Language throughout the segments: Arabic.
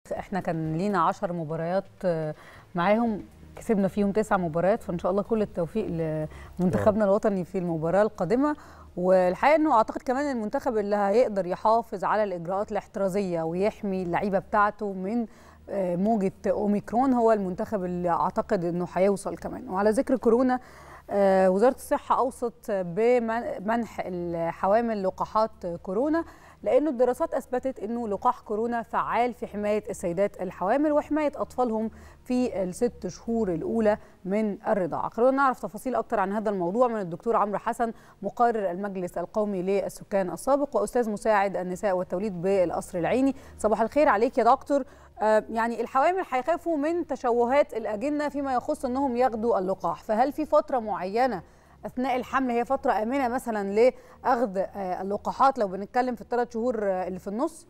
احنا كان لينا 10 مباريات معاهم، كسبنا فيهم 9 مباريات، فان شاء الله كل التوفيق لمنتخبنا الوطني في المباراه القادمه. والحقيقه انه اعتقد كمان المنتخب اللي هيقدر يحافظ على الاجراءات الاحترازيه ويحمي اللعيبه بتاعته من موجه اوميكرون هو المنتخب اللي اعتقد انه هيوصل كمان. وعلى ذكر كورونا، وزاره الصحه اوصت بمنح الحوامل لقاحات كورونا، لأنه الدراسات أثبتت أنه لقاح كورونا فعال في حماية السيدات الحوامل وحماية أطفالهم في ال6 شهور الأولى من الرضاعة. خلونا نعرف تفاصيل أكتر عن هذا الموضوع من الدكتور عمرو حسن، مقرر المجلس القومي للسكان السابق وأستاذ مساعد النساء والتوليد بالقصر العيني. صباح الخير عليك يا دكتور. يعني الحوامل هيخافوا من تشوهات الأجنة فيما يخص أنهم ياخدوا اللقاح، فهل في فترة معينة أثناء الحمل هي فترة آمنة مثلا لأخذ اللقاحات لو بنتكلم في ال3 شهور اللي في النص؟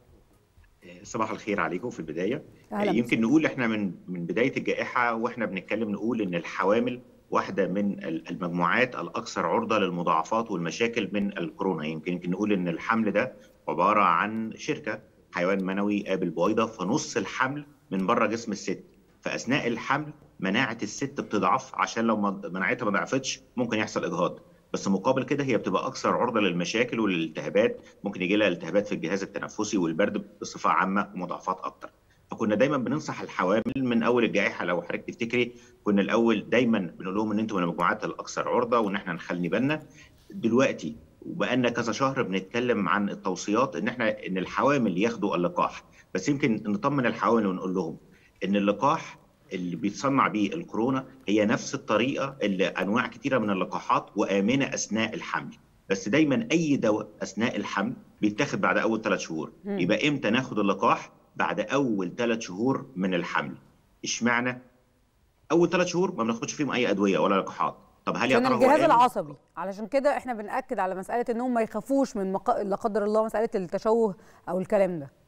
صباح الخير عليكم في البداية. يمكن نقول احنا من بداية الجائحة واحنا بنتكلم نقول ان الحوامل واحدة من المجموعات الأكثر عرضة للمضاعفات والمشاكل من الكورونا. يمكن نقول ان الحمل ده عبارة عن شركة حيوان منوي قابل بويضة، فنص الحمل من بره جسم الست، فأثناء الحمل مناعة الست بتضعف، عشان لو مناعتها ما ضعفتش ممكن يحصل إجهاض، بس مقابل كده هي بتبقى اكثر عرضه للمشاكل وللالتهابات، ممكن يجي لها التهابات في الجهاز التنفسي والبرد بصفه عامه ومضاعفات اكتر. فكنا دايما بننصح الحوامل من اول الجائحه، لو حضرتك تفتكري كنا الاول دايما بنقول لهم ان انتم من المجموعات الاكثر عرضه وان احنا نخلي بالنا. دلوقتي وبقالنا كذا شهر بنتكلم عن التوصيات ان الحوامل ياخدوا اللقاح، بس يمكن نطمن الحوامل ونقول لهم ان اللقاح اللي بيتصنع بيه الكورونا هي نفس الطريقه اللي انواع كثيره من اللقاحات وامنه اثناء الحمل، بس دايما اي دواء اثناء الحمل بيتاخد بعد اول 3 شهور. يبقى امتى ناخد اللقاح؟ بعد اول 3 شهور من الحمل. اشمعنى اول 3 شهور ما بناخدش فيهم اي ادويه ولا لقاحات؟ طب هل يا عشان ترى هو الجهاز آمن؟ العصبي، علشان كده احنا بنأكد على مساله انهم ما يخافوش من لا قدر الله مساله التشوه او الكلام ده.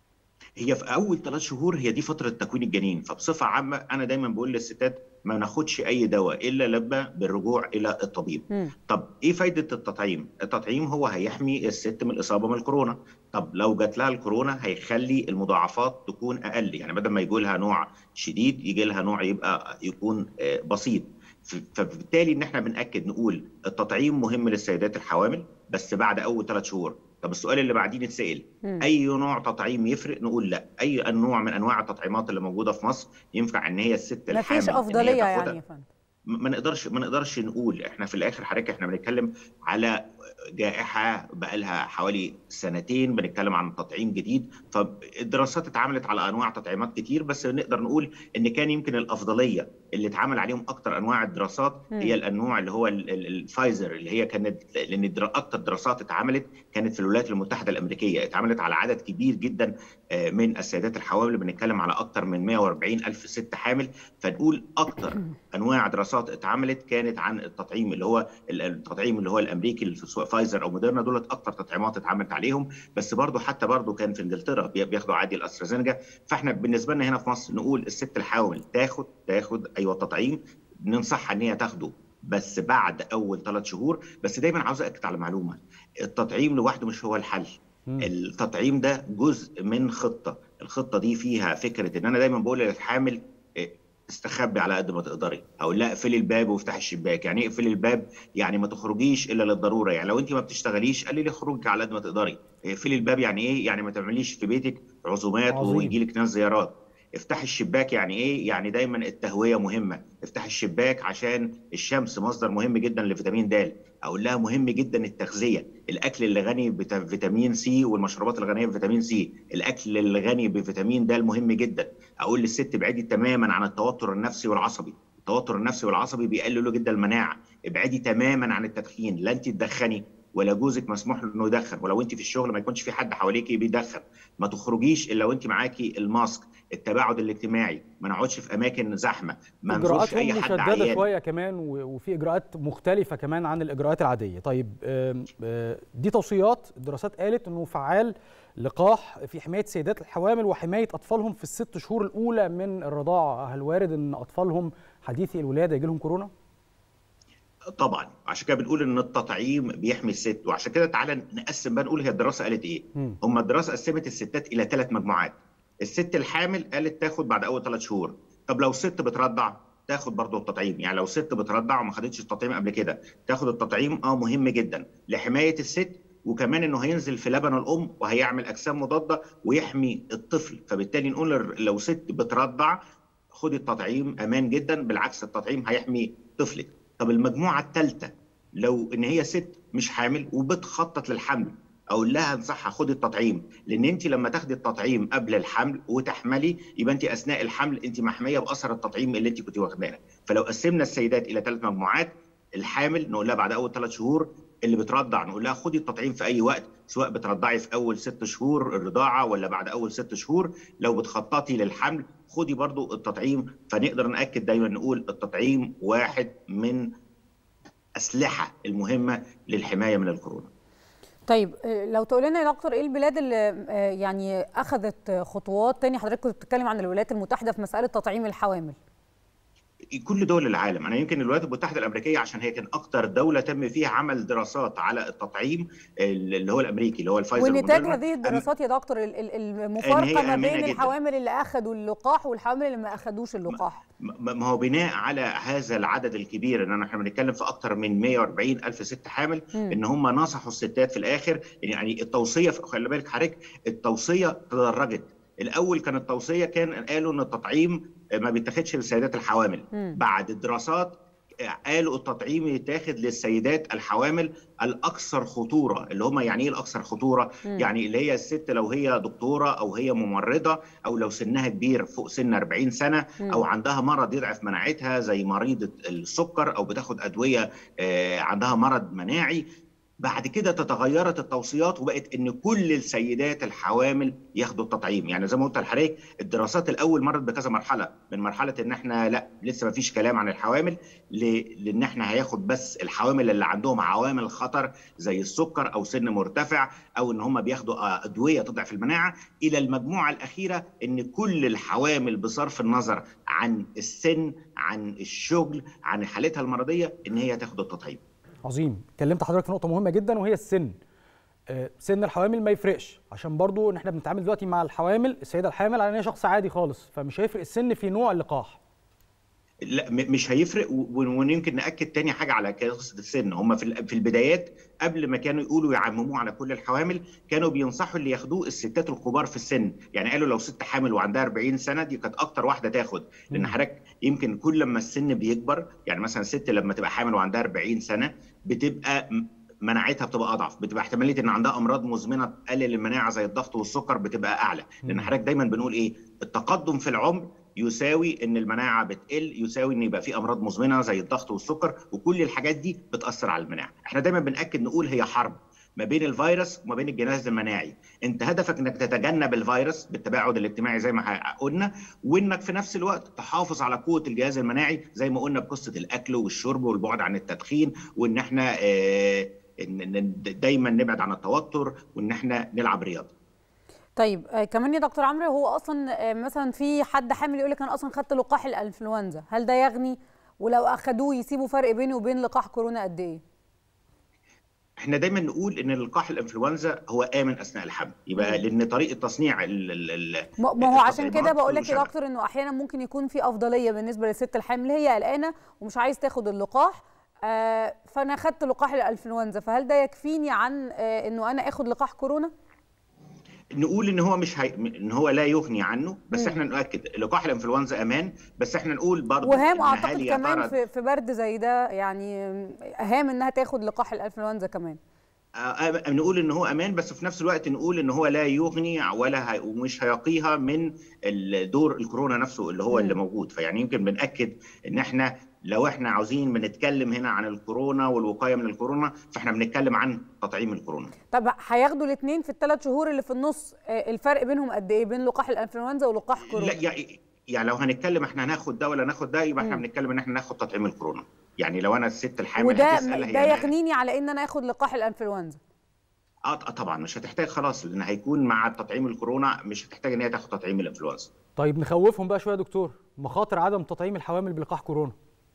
هي في اول 3 شهور هي دي فتره تكوين الجنين، فبصفه عامه انا دايما بقول للستات ما ناخدش اي دواء الا لما بالرجوع الى الطبيب. طب ايه فايده التطعيم؟ التطعيم هو هيحمي الست من الاصابه من الكورونا. طب لو جات لها الكورونا هيخلي المضاعفات تكون اقل، يعني بدل ما يجي لها نوع شديد يجي لها نوع يكون بسيط. فبالتالي ان احنا بنأكد نقول التطعيم مهم للسيدات الحوامل بس بعد اول 3 شهور. طب السؤال اللي بعدين نتسأل، اي نوع تطعيم يفرق؟ نقول لا، اي نوع من انواع التطعيمات اللي موجوده في مصر ينفع ان هي الست الحامل مفيش افضليه إن هي تاخدها. يعني يا فندم ما نقدرش نقول. احنا في الاخر حضرتك احنا بنتكلم على جائحه بقى لها حوالي 2 بنتكلم عن تطعيم جديد، فالدراسات اتعملت على انواع تطعيمات كتير، بس نقدر نقول ان كان يمكن الافضليه اللي اتعمل عليهم اكتر انواع الدراسات هي النوع اللي هو الفايزر، اللي هي كانت لان اكتر دراسات اتعملت كانت في الولايات المتحده الامريكيه، اتعملت على عدد كبير جدا من السيدات الحوامل، بنتكلم على اكتر من 140 الف ست حامل. فنقول اكتر انواع دراسات اتعملت كانت عن التطعيم اللي هو الامريكي اللي فايزر او موديرنا، دولت اكتر تطعيمات اتعملت عليهم. بس حتى برضو كان في انجلترا بياخدوا عادي الاسترازينيكا. فاحنا بالنسبه لنا هنا في مصر نقول الست الحامل تاخد ايوه التطعيم، ننصحها ان هي تاخده بس بعد اول 3 شهور. بس دايما عاوز اكد على معلومه، التطعيم لوحده مش هو الحل. التطعيم ده جزء من خطه، الخطه دي فيها فكره ان انا دايما بقول للحامل استخبي على قد ما تقدري، او لا اقفلي الباب وافتحي الشباك. يعني اقفلي الباب يعني ما تخرجيش الا للضروره، يعني لو انت ما بتشتغليش قللي خروجك على قد ما تقدري. اقفلي الباب يعني ايه؟ يعني ما تعمليش في بيتك عزومات ويجي لك ناس زيارات. افتحي الشباك يعني ايه؟ يعني دايما التهويه مهمه، افتحي الشباك عشان الشمس مصدر مهم جدا لفيتامين د. اقول لها مهم جدا التغذيه، الاكل اللي غني بفيتامين سي والمشروبات الغنيه بفيتامين سي، الاكل اللي غني بفيتامين د مهم جدا. اقول للست ابعدي تماما عن التوتر النفسي والعصبي، التوتر النفسي والعصبي بيقللوا جدا المناعه. ابعدي تماما عن التدخين، لا انت تدخني ولا جوزك مسموح له انه يدخن، ولو انت في الشغل ما يكونش في حد حواليكي بيدخن. ما تخرجيش الا وانت معاكي الماسك، التباعد الاجتماعي، ما نقعدش في اماكن زحمه، ما نزورش اي حد عيان. مشدده شويه كمان وفي اجراءات مختلفه كمان عن الاجراءات العاديه. طيب دي توصيات، الدراسات قالت انه فعال لقاح في حمايه سيدات الحوامل وحمايه اطفالهم في ال6 شهور الاولى من الرضاعه. هل وارد ان اطفالهم حديثي الولاده يجي لهم كورونا؟ طبعا، عشان كده بنقول ان التطعيم بيحمي الست. وعشان كده تعالى نقسم بقى، نقول هي الدراسه قالت ايه. هم الدراسه قسمت الستات الى 3 مجموعات. الست الحامل قالت تاخد بعد اول 3 شهور. طب لو ست بترضع تاخد برضه التطعيم، يعني لو ست بترضع وما خدتش التطعيم قبل كده تاخد التطعيم. مهم جدا لحمايه الست، وكمان انه هينزل في لبن الام وهيعمل اجسام مضاده ويحمي الطفل. فبالتالي نقول لو ست بترضع خدي التطعيم، امان جدا، بالعكس التطعيم هيحمي طفلك. طب المجموعه الثالثه لو ان هي ست مش حامل وبتخطط للحمل، اقول لها انصحها خدي التطعيم، لان انت لما تاخدي التطعيم قبل الحمل وتحملي يبقى انت اثناء الحمل انت محميه باثر التطعيم اللي انت كنت واخداه. فلو قسمنا السيدات الى 3 مجموعات، الحامل نقول لها بعد اول 3 شهور، اللي بترضع نقول لها خدي التطعيم في اي وقت، سواء بترضعي في اول 6 شهور الرضاعه ولا بعد اول 6 شهور. لو بتخططي للحمل خدي برضو التطعيم. فنقدر ناكد دايما نقول التطعيم واحد من اسلحه المهمه للحمايه من الكورونا. طيب لو تقول لنا يا دكتور ايه البلاد اللي يعني اخذت خطوات تاني؟ حضرتك كنت بتتكلم عن الولايات المتحده في مساله تطعيم الحوامل. كل دول العالم، انا يمكن الولايات المتحده الامريكيه عشان هي كان اكتر دوله تم فيها عمل دراسات على التطعيم اللي هو الامريكي اللي هو الفايزر ونتاج هذه الدراسات يا دكتور المفارقه ما بين الحوامل اللي اخذوا اللقاح والحوامل اللي ما اخذوش اللقاح. ما هو بناء على هذا العدد الكبير، ان احنا بنتكلم في اكتر من 140 الف ست حامل، ان هم نصحوا الستات في الاخر. يعني التوصيه، خلي بالك حضرتك، التوصيه تدرجت. الاول كانت التوصيه قالوا ان التطعيم ما بيتاخدش للسيدات الحوامل. بعد الدراسات قالوا التطعيم يتاخد للسيدات الحوامل الاكثر خطوره. اللي هم يعني ايه الاكثر خطوره؟ يعني اللي هي الست لو هي دكتوره او هي ممرضه او لو سنها كبير فوق سن 40 سنه او عندها مرض يضعف مناعتها زي مريضه السكر او بتاخد ادويه عندها مرض مناعي. بعد كده تغيرت التوصيات وبقت ان كل السيدات الحوامل ياخدوا التطعيم. يعني زي ما قلت لحضرتك الدراسات الاول مرت بكذا مرحله، من مرحله ان احنا لا لسه ما فيش كلام عن الحوامل، لان احنا هياخد بس الحوامل اللي عندهم عوامل خطر زي السكر او سن مرتفع او ان هم بياخدوا ادويه تضعف المناعه، الى المجموعه الاخيره ان كل الحوامل بصرف النظر عن السن، عن الشغل، عن حالتها المرضيه، ان هي تاخد التطعيم. عظيم. اتكلمت حضرتك في نقطه مهمه جدا وهي السن. سن الحوامل ما يفرقش، عشان برضو ان احنا بنتعامل دلوقتي مع الحوامل، السيده الحامل على ان هي شخص عادي خالص، فمش هيفرق السن في نوع اللقاح. لا مش هيفرق. ويمكن ناكد تاني حاجه على قصه السن. هم في البدايات قبل ما كانوا يقولوا يعمموه على كل الحوامل كانوا بينصحوا اللي ياخدوه الستات الكبار في السن. يعني قالوا لو ست حامل وعندها 40 سنه دي كانت اكتر واحده تاخد، لان حضرتك يمكن كل لما السن بيكبر، يعني مثلا الست لما تبقى حامل وعندها 40 سنه بتبقى مناعتها بتبقى اضعف، بتبقى احتماليه ان عندها امراض مزمنه تقلل المناعه زي الضغط والسكر بتبقى اعلى. لان حضرتك دايما بنقول ايه؟ التقدم في العمر يساوي ان المناعه بتقل، يساوي ان يبقى في امراض مزمنه زي الضغط والسكر، وكل الحاجات دي بتاثر على المناعه. احنا دايما بناكد نقول هي حرب ما بين الفيروس وما بين الجهاز المناعي. انت هدفك انك تتجنب الفيروس بالتباعد الاجتماعي زي ما قلنا، وانك في نفس الوقت تحافظ على قوه الجهاز المناعي زي ما قلنا بقصه الاكل والشرب والبعد عن التدخين، وان احنا دايما نبعد عن التوتر، وان احنا نلعب رياضه. طيب كمان يا دكتور عمرو، هو اصلا مثلا في حد حامل يقول لك انا اصلا خدت لقاح الانفلونزا، هل ده يغني؟ ولو اخدوه يسيبوا فرق بينه وبين لقاح كورونا قد ايه؟ احنا دايما نقول ان لقاح الانفلونزا هو امن اثناء الحمل، يبقى لان طريقه تصنيع ما هو عشان كده بقول لك يا دكتور انه احيانا ممكن يكون في افضليه بالنسبه للست الحامل، هي قلقانه ومش عايز تاخد اللقاح، فانا خدت لقاح الانفلونزا، فهل ده يكفيني عن انه انا اخد لقاح كورونا؟ نقول ان هو ان هو لا يغني عنه، بس احنا نؤكد لقاح الانفلونزا امان، بس احنا نقول برضه وهام اعتقد كمان في برد زي ده، يعني هام انها تاخد لقاح الانفلونزا كمان. نقول ان هو امان، بس في نفس الوقت نقول ان هو لا يغني ومش هيقيها من دور الكورونا نفسه اللي هو اللي موجود. فيعني يمكن بنأكد ان احنا لو احنا عاوزين بنتكلم هنا عن الكورونا والوقايه من الكورونا، فاحنا بنتكلم عن تطعيم الكورونا. طب هياخدوا الاثنين في الثلاث شهور اللي في النص، الفرق بينهم قد ايه بين لقاح الانفلونزا ولقاح كورونا؟ لا يعني لو هنتكلم احنا هناخد ده ولا ناخد ده، يبقى احنا بنتكلم ان احنا ناخد تطعيم الكورونا. يعني لو انا الست الحامل وده يغنيني على ان انا اخد لقاح الانفلونزا؟ طبعا مش هتحتاج خلاص، لان هيكون مع تطعيم الكورونا مش هتحتاج ان هي تاخد تطعيم الانفلونزا. طيب نخوفهم بقى شويه يا دكتور، مخاطر عدم تطعيم الحوامل بلقاح كورونا.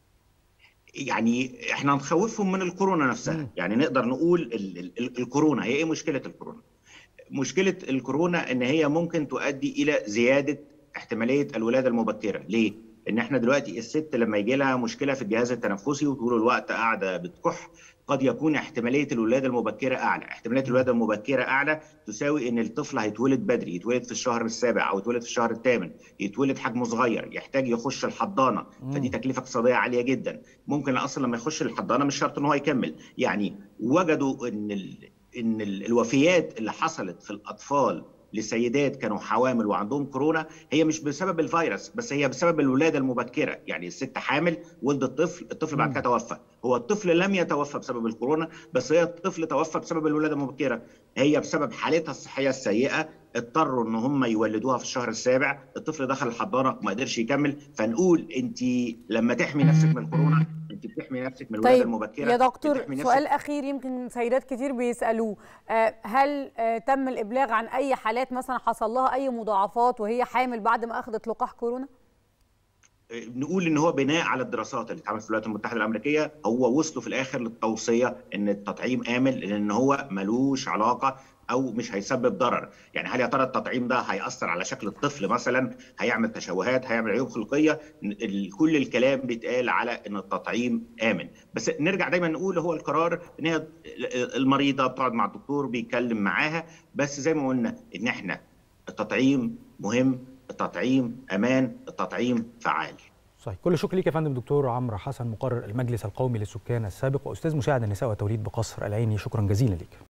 يعني احنا نخوفهم من الكورونا نفسها. يعني نقدر نقول الكورونا هي ايه؟ مشكله الكورونا مشكله الكورونا ان هي ممكن تؤدي الى زياده احتماليه الولاده المبكره. ليه؟ ان احنا دلوقتي الست لما يجي لها مشكله في الجهاز التنفسي وطول الوقت قاعده بتكح، قد يكون احتماليه الولاده المبكره اعلى. احتماليه الولاده المبكره اعلى تساوي ان الطفل هيتولد بدري، يتولد في الشهر السابع او يتولد في الشهر الثامن، يتولد حجمه صغير، يحتاج يخش الحضانه، فدي تكلفه اقتصاديه عاليه جدا. ممكن اصلا لما يخش الحضانه مش شرط ان هو يكمل. يعني وجدوا ان الوفيات اللي حصلت في الاطفال لسيدات كانوا حوامل وعندهم كورونا هي مش بسبب الفيروس، بس هي بسبب الولاده المبكره. يعني الست حامل ولدت الطفل بعد كده توفى. هو الطفل لم يتوفى بسبب الكورونا، بس هي الطفل توفى بسبب الولاده المبكره. هي بسبب حالتها الصحيه السيئه اضطروا ان هم يولدوها في الشهر السابع، الطفل دخل الحضانه وما قدرش يكمل. فنقول انت لما تحمي نفسك من الكورونا انت بتحمي نفسك من الولاده المبكره. يا دكتور سؤال اخير يمكن سيدات كتير بيسالوه، هل تم الابلاغ عن اي حالات مثلا حصل لها اي مضاعفات وهي حامل بعد ما اخذت لقاح كورونا؟ نقول ان هو بناء على الدراسات اللي اتعملت في الولايات المتحده الامريكيه، هو وصلوا في الاخر للتوصيه ان التطعيم امن، لان هو ملوش علاقه او مش هيسبب ضرر. يعني هل يا ترى التطعيم ده هيأثر على شكل الطفل مثلا، هيعمل تشوهات، هيعمل عيوب خلقيه؟ كل الكلام بيتقال على ان التطعيم امن. بس نرجع دايما نقول هو القرار ان هي المريضه بتقعد مع الدكتور بيتكلم معاها. بس زي ما قلنا ان احنا التطعيم مهم، التطعيم امان، التطعيم فعال. صحيح. كل شكر ليك يا فندم دكتور عمرو حسن، مقرر المجلس القومي للسكان السابق واستاذ مساعد النساء والتوليد بقصر العيني. شكرا جزيلا ليك.